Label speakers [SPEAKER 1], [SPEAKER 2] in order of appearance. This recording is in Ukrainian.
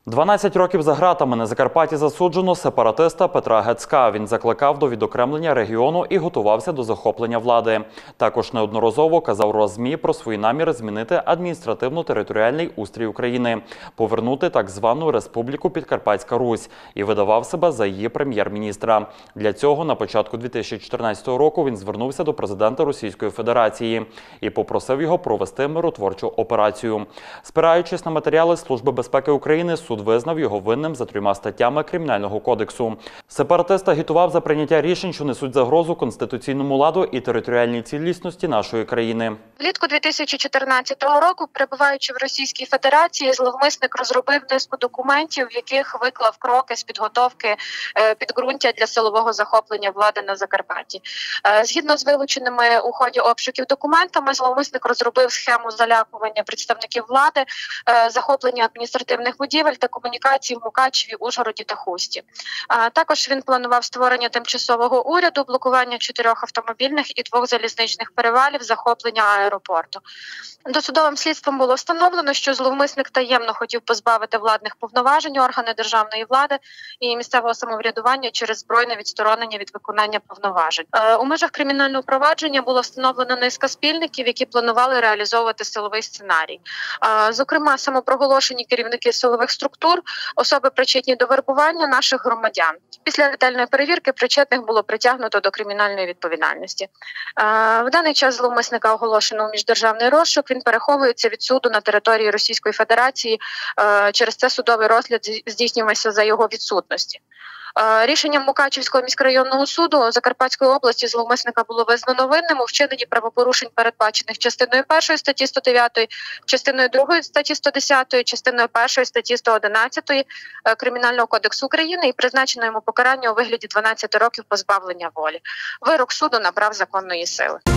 [SPEAKER 1] 12 років за ґратами на Закарпатті засуджено сепаратиста Петра Гецька. Він закликав до відокремлення регіону і готувався до захоплення влади. Також неодноразово казав РосЗМІ про свої наміри змінити адміністративно-територіальний устрій України, повернути так звану Республіку Підкарпатська Русь і видавав себе за її прем'єр-міністра. Для цього на початку 2014 року він звернувся до президента Російської Федерації і попросив його провести миротворчу операцію. Спираючись на матеріали Служби безпеки України, суд визнав його винним за 3 статтями Кримінального кодексу. Сепаратист агітував за прийняття рішень, що несуть загрозу конституційному ладу і територіальній цілісності нашої країни.
[SPEAKER 2] Влітку 2014 року, перебуваючи в Російській Федерації, зловмисник розробив низку документів, в яких виклав кроки з підготовки підґрунтя для силового захоплення влади на Закарпатті. Згідно з вилученими у ході обшуків документами, зловмисник розробив схему залякування представників влади, захоплення адміністративних будівель та комунікацій в Мукачеві, Ужгороді та Хусті. Також він планував створення тимчасового уряду, блокування 4 автомобільних і 2 залізничних перевалів, захоплення аеропорту. Досудовим слідством було встановлено, що зловмисник таємно хотів позбавити владних повноважень органи державної влади і місцевого самоврядування через збройне відсторонення від виконання повноважень. У межах кримінального провадження було встановлено низка спільників, які планували реалізовувати силовий сценарій. Зокрема, самопроголошені керівники силових структур, особи причетні до вербування наших громадян. Після ретельної перевірки причетних було притягнуто до кримінальної відповідальності. В даний час зловмисника оголошено у міждержавний розшук. Він переховується від суду на території Російської Федерації. Через це судовий розгляд здійснювався за його відсутності. Рішенням Мукачівського міськрайонного суду Закарпатської області зловмисника було визнано винним у вчиненні правопорушень, передбачених частиною 1 статті 109, частиною 2 статті 110, частиною 1 статті 111 Кримінального кодексу України і призначено йому покарання у вигляді 12 років позбавлення волі. Вирок суду набрав законної сили.